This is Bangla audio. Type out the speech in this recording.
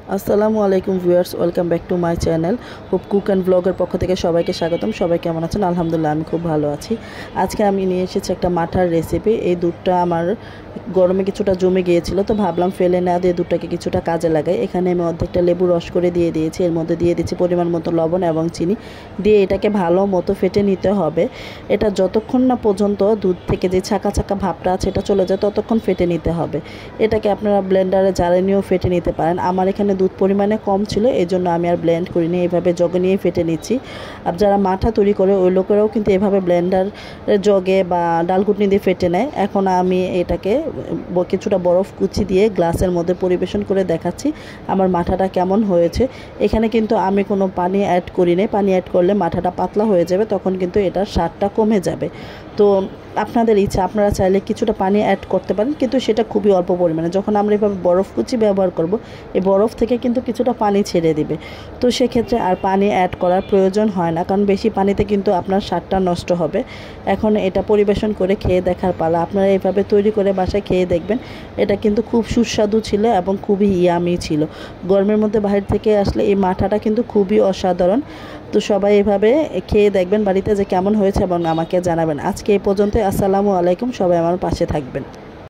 আসসালামু আলাইকুম viewers, welcome back to my channel hope cook and ব্লগের পক্ষ থেকে সবাইকে স্বাগতম। সবাই কেমন আছেন? আলহামদুলিল্লাহ, আমি খুব ভালো আছি। আজকে আমি নিয়ে এসেছি একটা মাঠার রেসিপি। এই দুধটা আমার গরমে কিছুটা জমে গিয়েছিল, তো ভাবলাম ফেলে না দিয়ে দুধটাকে কিছুটা কাজে লাগাই। এখানে আমি অর্ধেকটা লেবু রস করে দিয়ে দিয়েছি, এর মধ্যে দিয়ে দিচ্ছি পরিমাণ মতো লবণ এবং চিনি, দিয়ে এটাকে ভালো মতো ফেটে নিতে হবে। এটা যতক্ষণ না পর্যন্ত দুধ থেকে যে ছাকা ছাকা ভাবটা আছে এটা চলে যায় ততক্ষণ ফেটে নিতে হবে। এটাকে আপনারা ব্লেন্ডারে জারে নিয়েও ফেটে নিতে পারেন। আমার এখানে দুধ পরিমাণে কম ছিল, এই জন্য আমি আর ব্লেন্ড করিনি, এইভাবে জগে নিয়ে ফেটে নিচ্ছি। আর যারা মাঠা তৈরি করে ওই লোকেরাও কিন্তু এভাবে ব্লেন্ডার জগে বা ডালঘুটনি দিয়ে ফেটে নেয়। এখন আমি এটাকে কিছুটা বরফ কুচি দিয়ে গ্লাসের মধ্যে পরিবেশন করে দেখাচ্ছি আমার মাঠাটা কেমন হয়েছে। এখানে কিন্তু আমি কোনো পানি অ্যাড করিনি, পানি অ্যাড করলে মাঠাটা পাতলা হয়ে যাবে, তখন কিন্তু এটার স্বাদটা কমে যাবে। তো আপনাদের ইচ্ছা, আপনারা চাইলে কিছুটা পানি অ্যাড করতে পারেন, কিন্তু সেটা খুবই অল্প পরিমাণে। যখন আমরা এভাবে বরফ কুচি ব্যবহার করব, এই বরফ থেকে কিন্তু কিছুটা পানি ছেড়ে দিবে, তো সেক্ষেত্রে আর পানি অ্যাড করার প্রয়োজন হয় না, কারণ বেশি পানিতে কিন্তু আপনার স্বাদটা নষ্ট হবে। এখন এটা পরিবেশন করে খেয়ে দেখার পালা। আপনারা এইভাবে তৈরি করে বাসায় খেয়ে দেখবেন, এটা কিন্তু খুব সুস্বাদু ছিল এবং খুবই ইয়ামি ছিল। গরমের মধ্যে বাইরে থেকে আসলে এই মাঠাটা কিন্তু খুবই অসাধারণ। তো সবাই এভাবে খেয়ে দেখবেন বাড়িতে যে কেমন হয়েছে এবং আমাকে জানাবেন। আজকে এই পর্যন্ত। আসসালামু আলাইকুম, সবাই আমার পাশে থাকবেন।